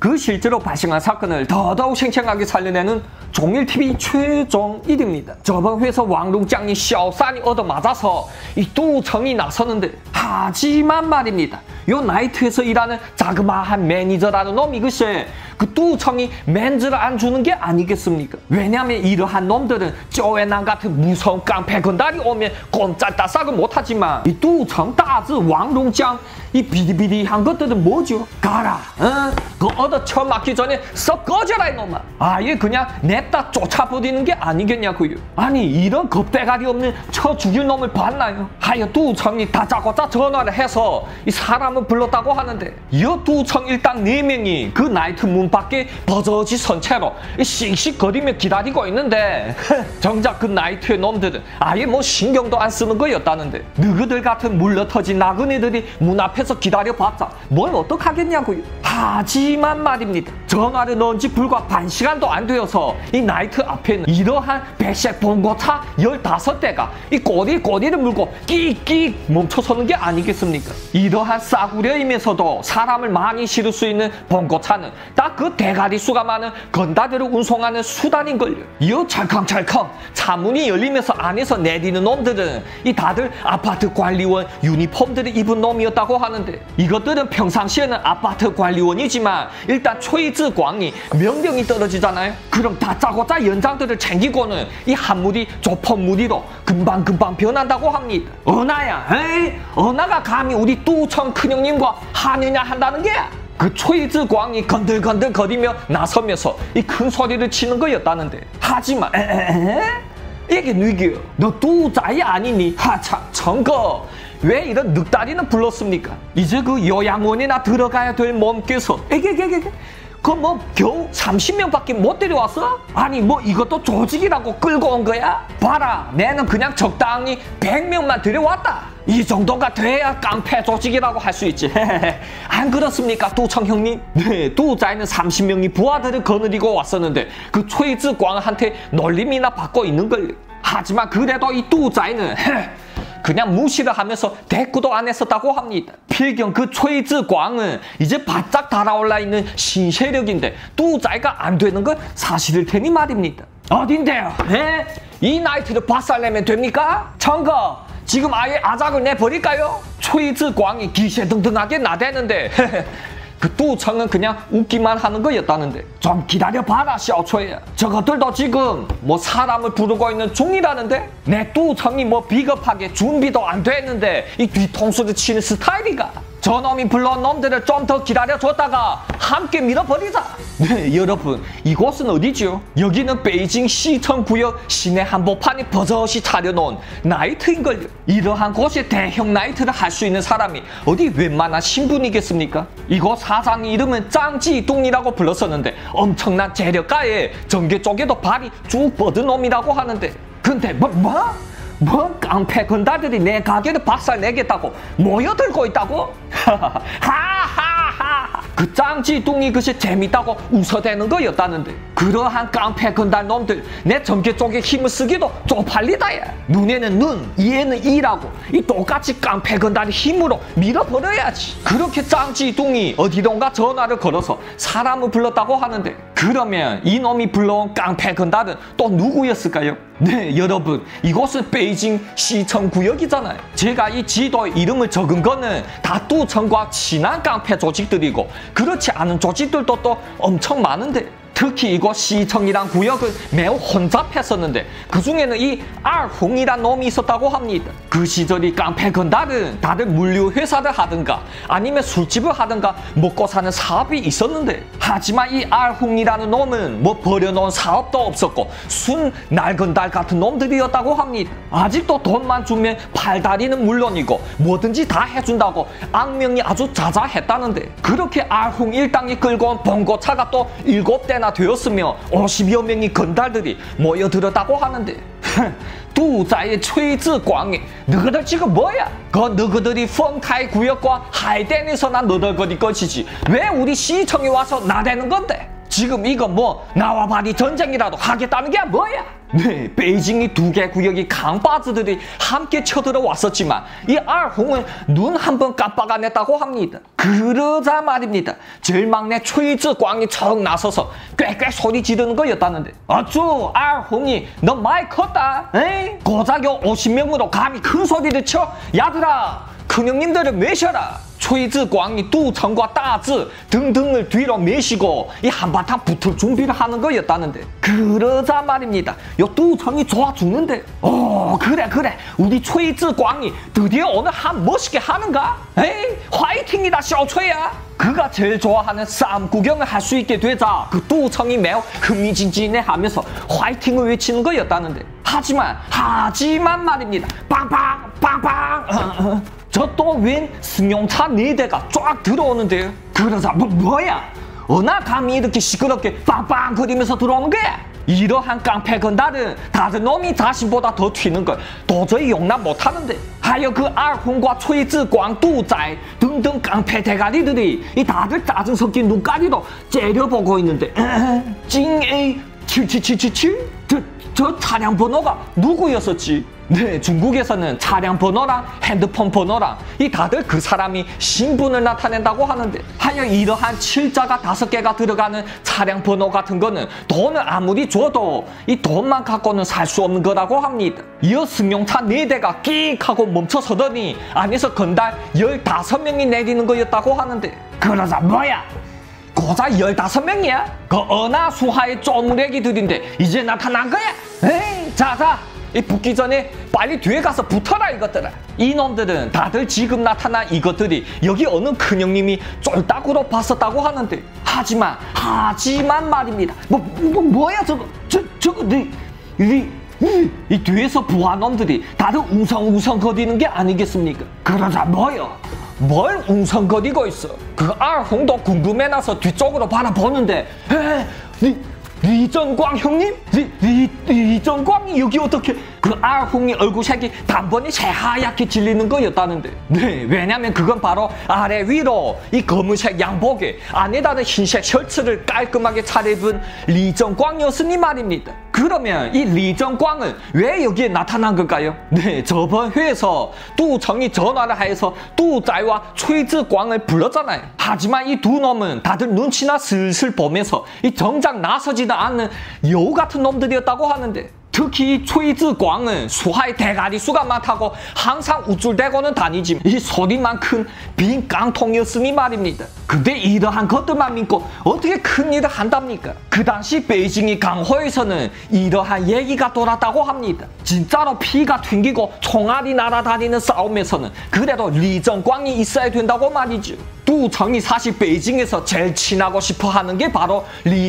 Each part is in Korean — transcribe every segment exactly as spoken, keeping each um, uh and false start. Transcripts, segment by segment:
그 실제로 발생한 사건을 더더욱 생생하게 살려내는 종일티비 최종 일 위입니다. 저번 회사 왕룽짱이 샤오산이 얻어맞아서 이 뚜청이 나서는데, 하지만 말입니다. 요 나이트에서 일하는 자그마한 매니저라는 놈이 글쎄 그 뚜청이 맨즈를 안 주는 게 아니겠습니까? 왜냐면 이러한 놈들은 쪼에난 같은 무서운 깡패 건달이 오면 꼼짝달싹을 못하지만 이 뚜청 따즈 왕룽짱 이 비리비리한 것들은 뭐죠? 가라, 어? 그 얻어 처맞기 전에 썩 꺼져라 이놈아. 아예 그냥 냅다 쫓아버리는 게 아니겠냐고요. 아니 이런 겁대가리 없는 쳐 죽일 놈을 봤나요? 하여 뚜청이 다짜고짜 전화를 해서 이 사람을 불렀다고 하는데, 이 뚜청 일당 네 명이 그 나이트 문 밖에 버젓이 선 채로 씩씩거리며 기다리고 있는데 정작 그 나이트의 놈들은 아예 뭐 신경도 안 쓰는 거였다는데, 너희들 같은 물러터진 나그네들이 문 앞에서 기다려봤자 뭘 어떡하겠냐고요. 하지만 말입니다. 전화를 넣은 지 불과 반 시간도 안 되어서 이 나이트 앞에는 이러한 배색 봉고차 열다섯 대가 이 꼬리꼬리를 물고 끽끽 멈춰서는 게 아니겠습니까? 이러한 싸구려이면서도 사람을 많이 실을 수 있는 봉고차는 딱 그 대가리 수가 많은 건달들을 운송하는 수단인걸요. 이어 찰컹찰컹 차문이 열리면서 안에서 내리는 놈들은 이 다들 아파트 관리원 유니폼들을 입은 놈이었다고 하는데, 이것들은 평상시에는 아파트 관리원이지만 일단 초이즈광이 명령이 떨어지잖아요. 그럼 다짜고짜 연장들을 챙기고는 이 한무리 조폭무리로 금방금방 변한다고 합니다. 어나야, 에이, 어나가 감히 우리 뚜청 큰형님과 하느냐 한다는 게야. 그 초이즈광이 건들건들 거리며 나서면서 이 큰 소리를 치는 거였다는데, 하지만 에에에? 이게 누구요? 너 뚜자이 아니니? 하참 정거 왜 이런 늑다리는 불렀습니까? 이제 그 요양원이나 들어가야 될 몸께서 에게게게 그 뭐 겨우 삼십 명밖에 못 데려왔어? 아니 뭐 이것도 조직이라고 끌고 온 거야? 봐라, 내는 그냥 적당히 백 명만 데려왔다. 이 정도가 돼야 깡패 조직이라고 할 수 있지. 안 그렇습니까, 뚜청 형님? 네, 뚜자이는 삼십 명이 부하들을 거느리고 왔었는데 그 초이즈광한테 놀림이나 받고 있는걸요. 하지만 그래도 이 뚜자이는 그냥 무시를 하면서 대꾸도 안 했었다고 합니다. 필경 그 초이즈광은 이제 바짝 달아올라 있는 신세력인데 뚜자이가 안 되는 건 사실일 테니 말입니다. 어딘데요? 에? 이 나이트를 박살내면 됩니까? 청거 지금 아예 아작을 내버릴까요? 초이즈광이 기세등등하게 나대는데 그 뚜청은 그냥 웃기만 하는 거였다는데, 좀 기다려봐라 샤오초야. 저것들도 지금 뭐 사람을 부르고 있는 중이라는데, 내 뚜청이 뭐 비겁하게 준비도 안 됐는데 이 뒤통수를 치는 스타일이가. 저놈이 불러온 놈들을 좀 더 기다려줬다가 함께 밀어버리자. 네, 여러분, 이곳은 어디죠? 여기는 베이징 시청구역 시내 한복판에 버젓이 차려놓은 나이트인걸요. 이러한 곳에 대형 나이트를 할 수 있는 사람이 어디 웬만한 신분이겠습니까? 이곳 사장 이름은 짱지동이라고 불렀었는데 엄청난 재력가에 전개 쪽에도 발이 쭉 뻗은 놈이라고 하는데, 근데 뭐? 뭐? 뭐 깡패 건달들이 내 가게를 박살내겠다고 모여들고 있다고? 하하하하. 그 짱지뚱이 그새 재밌다고 웃어대는 거였다는데, 그러한 깡패 건달 놈들 내 전개 쪽에 힘을 쓰기도 쪽팔리다. 야. 눈에는 눈, 이에는 이라고 이 똑같이 깡패 건달의 힘으로 밀어버려야지. 그렇게 짱지뚱이 어디론가 전화를 걸어서 사람을 불렀다고 하는데, 그러면 이놈이 불러온 깡패 건달은 또 누구였을까요? 네, 여러분, 이곳은 베이징 시청구역이잖아요. 제가 이 지도에 이름을 적은 거는 다 뚜청과 친한 깡패 조직들이고, 그렇지 않은 조직들도 또 엄청 많은데, 특히 이곳 시청이란 구역은 매우 혼잡했었는데 그 중에는 이 알홍이란 놈이 있었다고 합니다. 그 시절이 깡패 건달은 다들 물류 회사를 하든가 아니면 술집을 하든가 먹고 사는 사업이 있었는데, 하지만 이 알홍이라는 놈은 뭐 버려놓은 사업도 없었고 순 날건달 같은 놈들이었다고 합니다. 아직도 돈만 주면 팔다리는 물론이고 뭐든지 다 해준다고 악명이 아주 자자했다는데, 그렇게 알홍 일당이 끌고 온 봉고차가 또 일곱 대나 되었으며 오십여 명의 건달들이 모여들었다고 하는데, 뚜자의 최즈광이 너희들 지금 뭐야? 그 너희들이 펑카이 구역과 하이덴에서나 너덜거릴 것이지 왜 우리 시청에 와서 나대는 건데? 지금 이거 뭐 나와바리 전쟁이라도 하겠다는 게 뭐야? 네, 베이징이 두 개 구역이 강바즈들이 함께 쳐들어왔었지만 이 알홍은 눈 한 번 깜빡 안 했다고 합니다. 그러자 말입니다. 제일 막내 최이즈광이 척 나서서 꽥꽥 소리 지르는 거였다는데 어쭈 알홍이 너 많이 컸다. 에이? 고작 오십 명으로 감히 큰 소리를 쳐? 야들아 큰형님들을 매셔라. 최이즈광이 뚜청과 따즈 등등을 뒤로 매시고 이 한바탕 붙을 준비를 하는 거였다는데 그러자 말입니다. 요 뚜청이 좋아 죽는데 어 그래 그래 우리 최이즈광이 드디어 오늘 한 멋있게 하는가? 에이 화이팅이다 셔최야. 그가 제일 좋아하는 싸움 구경을 할 수 있게 되자 그 뚜청이 매우 흥미진진해하면서 화이팅을 외치는 거였다는데 하지만 하지만 말입니다. 빵빵 빵빵 어, 어. 저 또 웬 승용차 네 대가 쫙 들어오는데요. 그러자 뭐, 뭐야? 어나 감히 이렇게 시끄럽게 빵빵 거리면서 들어오는 거야? 이러한 깡패 건달은 다른 놈이 자신보다 더 튀는 걸 도저히 용납 못하는데 하여 그 알홍과 최이즈광 뚜자이 등등 깡패 대가리들이 이 다들 짜증 섞인 눈가리로 째려보고 있는데 찡에이 칠칠칠칠칠? 저, 저 차량 번호가 누구였었지? 네, 중국에서는 차량 번호랑 핸드폰 번호랑 이 다들 그 사람이 신분을 나타낸다고 하는데 하여 이러한 칠자가 다섯 개가 들어가는 차량 번호 같은 거는 돈을 아무리 줘도 이 돈만 갖고는 살 수 없는 거라고 합니다. 이어 승용차 네 대가 끽 하고 멈춰서더니 안에서 건달 열다섯 명이 내리는 거였다고 하는데 그러자 뭐야? 고작 열다섯 명이야? 그 어나 수하의 쪼무레기들인데 이제 나타난 거야? 에이 자자 이 붙기 전에 빨리 뒤에 가서 붙어라 이것들아. 이놈들은 다들 지금 나타난 이것들이 여기 어느 큰형님이 쫄딱으로 봤었다고 하는데 하지만 하지만 말입니다. 뭐, 뭐 뭐야 저거 저, 저거 이, 이, 이, 이 뒤에서 부하놈들이 다들 웅성웅성 거리는 게 아니겠습니까? 그러자 뭐요? 뭘 웅성거리고 있어? 그 알홍도 궁금해나서 뒤쪽으로 바라보는데 에 리, 리정광 형님? 리, 리, 리정광이 여기 어떻게? 그 알홍이 얼굴색이 단번에 새하얗게 질리는 거였다는데 네 왜냐면 그건 바로 아래 위로 이 검은색 양복에 안에다는 흰색 셔츠를 깔끔하게 차려입은 리정광이었으니 말입니다. 그러면 이 리정광은 왜 여기에 나타난 걸까요? 네 저번 회에서 뚜청이 전화를 해서 뚜자이와 최이즈광을 불렀잖아요. 하지만 이 두 놈은 다들 눈치나 슬슬 보면서 이 정작 나서지도 않는 여우 같은 놈들이었다고 하는데 특히 이 최이즈광은 수하의 대가리 수가 많다고 항상 우쭐대고는 다니지만 이 소리만 큰 빈 깡통이었으니 말입니다. 근데 이러한 것들만 믿고 어떻게 큰일을 한답니까? 그 당시 베이징이 강호에서는 이러한 얘기가 돌았다고 합니다. 진짜로 피가 튕기고 총알이 날아다니는 싸움에서는 그래도 리정광이 있어야 된다고 말이죠. 뚜청이 사실 베이징에서 제일 친하고 싶어 하는 게 바로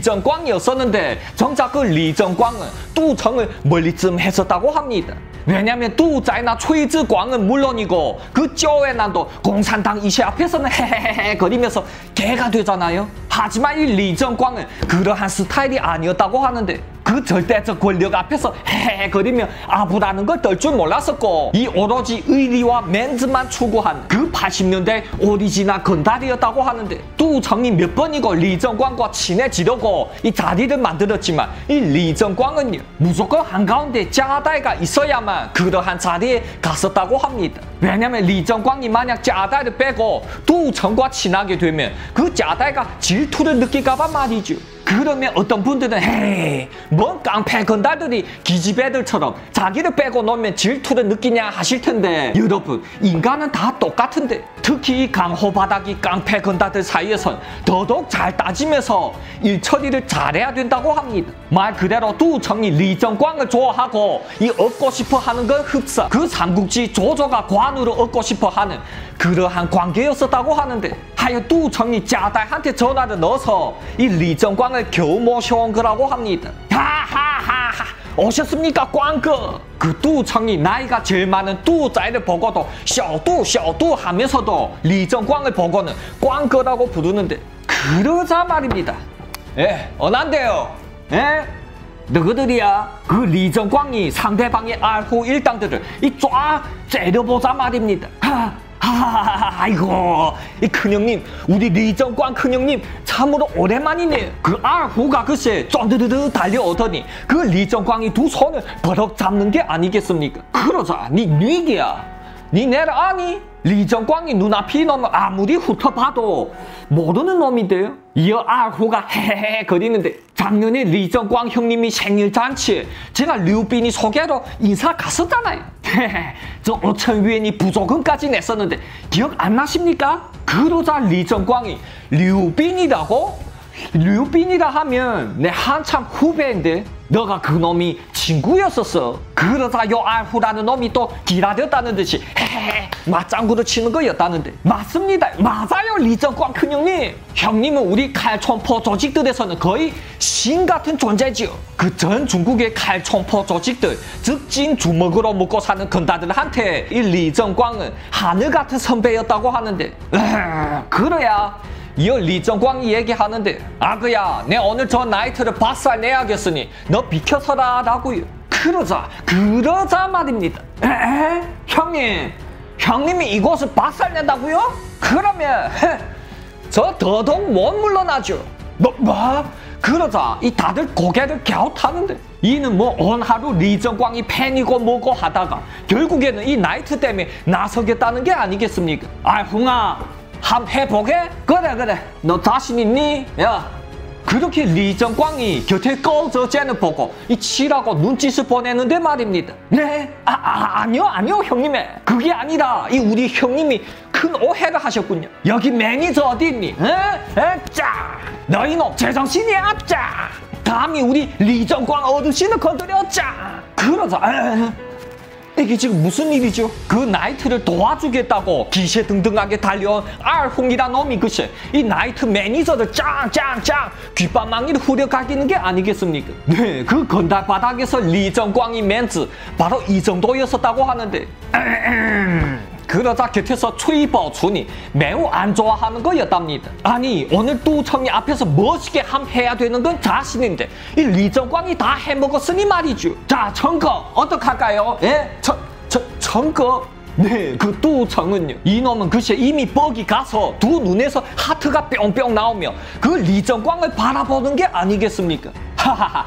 리정광이었었는데 정작 그 리정광은 뚜청을 멀리쯤 했었다고 합니다. 왜냐면 뚜자이나 최이즈광은 물론이고 그 쪼웨난도 공산당 이시 앞에서는 헤헤헤 거리면서 개가 되잖아요. 하지만 이 리정광은 그러한 스타일이 아니었다고 하는데 그 절대적 권력 앞에서 헤헤 거리며 아부라는 걸 떨 줄 몰랐었고 이 오로지 의리와 맨즈만 추구한 그 팔십 년대 오리지널 건달이었다고 하는데 뚜청이 몇 번이고 리정광과 친해지려고 이 자리를 만들었지만 이 리정광은요 무조건 한가운데 짜다이가 있어야만 그러한 자리에 갔었다고 합니다. 왜냐면 리정광이 만약 짜다이를 빼고 뚜청과 친하게 되면 그 짜다이가 질투를 느낄까봐 말이죠. 그러면 어떤 분들은 헤이 뭔 깡패 건달들이 기집애들처럼 자기를 빼고 놓으면 질투를 느끼냐 하실 텐데 여러분 인간은 다 똑같은데 특히 이 강호 바닥이 깡패 건달들 사이에선 더더욱 잘 따지면서 일처리를 잘해야 된다고 합니다. 말 그대로 뚜청이 리정광을 좋아하고 이 얻고 싶어 하는 건 흡사 그 삼국지 조조가 관우를 얻고 싶어 하는 그러한 관계였었다고 하는데 하여 뚜청이 짜다이한테 전화를 넣어서 이 리정광을 겨우 모셔온 거라고 합니다. 하하하하 오셨습니까 꽝哥? 그 뚜청이 나이가 제일 많은 뚜자이를 보고도 셔뚜 셔뚜 하면서도 리정광을 보고는 꽝哥라고 부르는데 그러자 말입니다. 예, 어난데요? 예? 너희들이야 그 리정광이 상대방의 알호 일당들을 이 쫙 째려보자 말입니다. 하, 하, 아이고, 이 큰형님, 우리 리정광 큰형님 참으로 오랜만이네. 그 알후가 글쎄 쫀드드드 달려오더니 그 리정광이 두 손을 버럭 잡는 게 아니겠습니까? 그러자 니 뉘기야. 니 내를 아니? 리정광이 눈앞이 너무 아무리 훑어봐도 모르는 놈인데요. 이어 알후가 헤헤헤 거리는데 작년에 리정광 형님이 생일잔치에 제가 류빈이 소개로 인사 갔었잖아요. 헤헤, 저 오천 위엔이 부조금까지 냈었는데 기억 안 나십니까? 그러자 리정광이 류빈이라고? 류빈이라 하면 내 한참 후배인데 너가 그놈이 친구였었어. 그러자 요 알후라는 놈이 또 기다렸다는 듯이 헤헤 맞장구를 치는 거였다는데 맞습니다. 맞아요 리정광 큰형님. 형님은 우리 칼총포 조직들에서는 거의 신 같은 존재지요. 그 전 중국의 칼총포 조직들 즉 찐 주먹으로 먹고 사는 건다들한테 이 리정광은 하늘 같은 선배였다고 하는데 에헤, 그래야 이어 리정광이 얘기하는데 아그야 내 오늘 저 나이트를 박살 내야겠으니 너 비켜서라 라고요. 그러자 그러자 말입니다. 에? 형님 형님이 이곳을 박살 낸다고요? 그러면 헤, 저 더더욱 못 물러나죠. 뭐? 뭐? 그러자 이 다들 고개를 갸웃하는데 이는 뭐 온 하루 리정광이 팬이고 뭐고 하다가 결국에는 이 나이트 때문에 나서겠다는 게 아니겠습니까? 아 흥아 함 해보게? 그래 그래 너 자신 있니? 야 그렇게 리정광이 곁에 꺼져 쟤는 보고 이 치라고 눈짓을 보내는데 말입니다. 네? 아, 아 아니요 아니요 형님의 그게 아니라 이 우리 형님이 큰 오해를 하셨군요. 여기 매니저 어디 있니? 에? 에? 짜! 너희놈 제정신이야 짜! 감히 우리 리정광 어르신을 건드려 짜! 그러자 에. 이게 지금 무슨 일이죠? 그 나이트를 도와주겠다고 기세등등하게 달려온 알홍이란 놈이 글쎄 이 나이트 매니저를 짱짱짱 귓밥망이를 후려가기는 게 아니겠습니까? 네, 그 건달 바닥에서 리정광이 멘트 바로 이 정도였었다고 하는데 그러자 곁에서 추이버춘이 매우 안 좋아하는 거였답니다. 아니 오늘 뚜청이 앞에서 멋있게 함 해야 되는 건 자신인데 이 리정광이 다 해먹었으니 말이죠. 자 청거 어떡할까요? 예? 청, 청, 청거? 네, 그 뚜청은요 이놈은 글쎄 이미 뻑이 가서 두 눈에서 하트가 뿅뿅 나오며 그 리정광을 바라보는 게 아니겠습니까? 하하하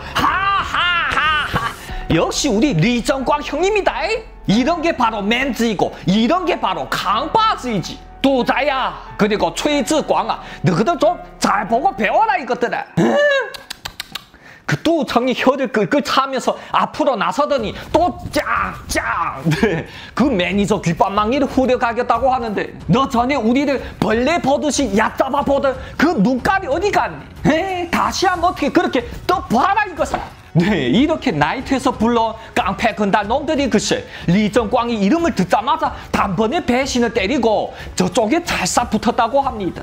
하하하하 역시 우리 리정광 형님이다. 이런 게 바로 멘즈이고 이런 게 바로 강바지이지. 뚜자야 그리고 최지광아 너희들 좀 잘 보고 배워라 이것들아. 그 뚜청이 혀를 끌끌 차면서 앞으로 나서더니 또 짱짱 네, 그 매니저 귓밥망이를 후려가겠다고 하는데 너 전에 우리를 벌레 보듯이 얕잡아 보던 그 눈깔이 어디 갔니? 에이, 다시 한번 어떻게 그렇게 떠봐라 이것을. 네, 이렇게 나이트에서 불러온 깡패 건달 놈들이 글쎄 리정광이 이름을 듣자마자 단번에 배신을 때리고 저쪽에 찰싹 붙었다고 합니다.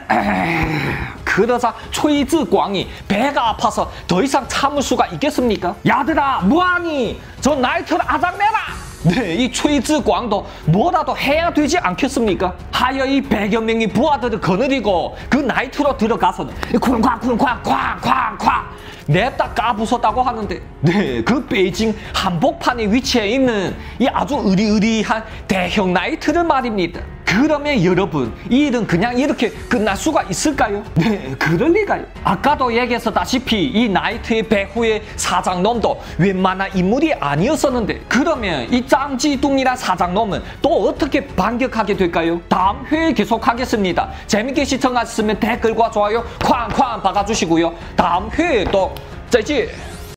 그러자 초이즈광이 배가 아파서 더 이상 참을 수가 있겠습니까? 야들아 뭐하니? 저 나이트를 아작내라! 네, 이 초이즈광도 뭐라도 해야 되지 않겠습니까? 하여 이 백여 명의 부하들을 거느리고 그 나이트로 들어가서는 쿵쾅쿵쾅 쾅쾅쾅 냅다 까부쉈다고 하는데 네, 그 베이징 한복판에 위치해 있는 이 아주 으리으리한 대형 나이트를 말입니다. 그러면 여러분 이 일은 그냥 이렇게 끝날 수가 있을까요? 네, 그럴 리가요. 아까도 얘기했었다시피 이 나이트의 배후의 사장놈도 웬만한 인물이 아니었었는데 그러면 이 짱지둥이란 사장놈은 또 어떻게 반격하게 될까요? 다음 회에 계속하겠습니다. 재밌게 시청하셨으면 댓글과 좋아요 쾅쾅 박아주시고요. 다음 회에 또 짜지